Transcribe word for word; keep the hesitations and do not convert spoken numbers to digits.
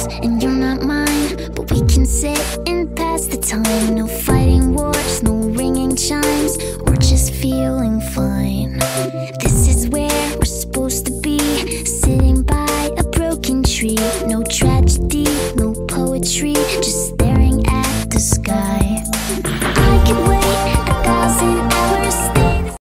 and you're not mine, but we can sit and pass the time. No